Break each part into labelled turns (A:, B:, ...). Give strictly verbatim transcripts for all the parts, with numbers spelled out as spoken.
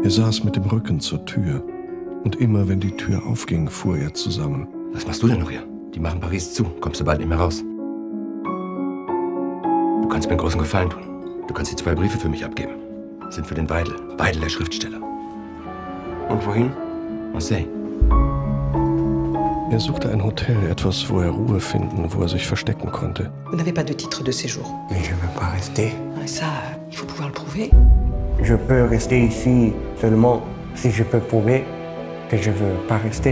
A: Er saß mit dem Rücken zur Tür. Und immer, wenn die Tür aufging, fuhr er zusammen.
B: Was machst du denn noch hier? Die machen Paris zu. Kommst du bald nicht mehr raus. Du kannst mir einen großen Gefallen tun. Du kannst die zwei Briefe für mich abgeben. Das sind für den Weidel. Weidel, der Schriftsteller. Und wohin? Marseille.
A: Er suchte ein Hotel, etwas, wo er Ruhe finden, wo er sich verstecken konnte.
C: Vous n'avez pas de titre de séjour.
D: Mais je ne veux pas rester.
C: Ça, il faut pouvoir le prouver.
D: Je peux rester ici seulement si je peux prouver que je veux pas rester.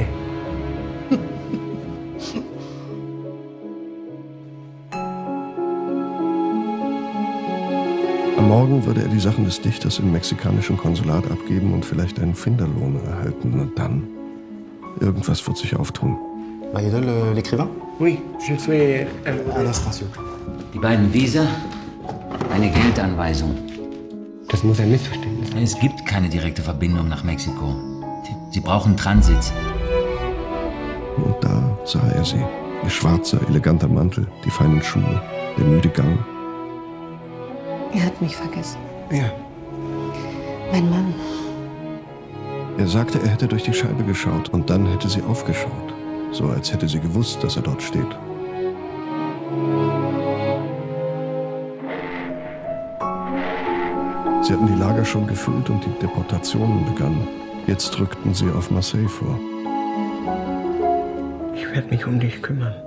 A: Am Morgen würde er die Sachen des Dichters im mexikanischen Konsulat abgeben und vielleicht einen Finderlohn erhalten. Und dann? Irgendwas wird sich auftun.
E: Mayedol, l'écrivain?
D: Oui, je suis un instant, s'il vous plaît.
F: Die beiden Visa, eine Geldanweisung.
D: Das muss ein Missverständnis sein.
F: Es gibt keine direkte Verbindung nach Mexiko. Sie, sie brauchen Transit.
A: Und da sah er sie. Ihr schwarzer, eleganter Mantel, die feinen Schuhe, der müde Gang.
G: Er hat mich vergessen.
D: Ja.
G: Mein Mann.
A: Er sagte, er hätte durch die Scheibe geschaut und dann hätte sie aufgeschaut. So als hätte sie gewusst, dass er dort steht. Sie hatten die Lager schon gefüllt und die Deportationen begannen. Jetzt rückten sie auf Marseille vor.
D: Ich werde mich um dich kümmern.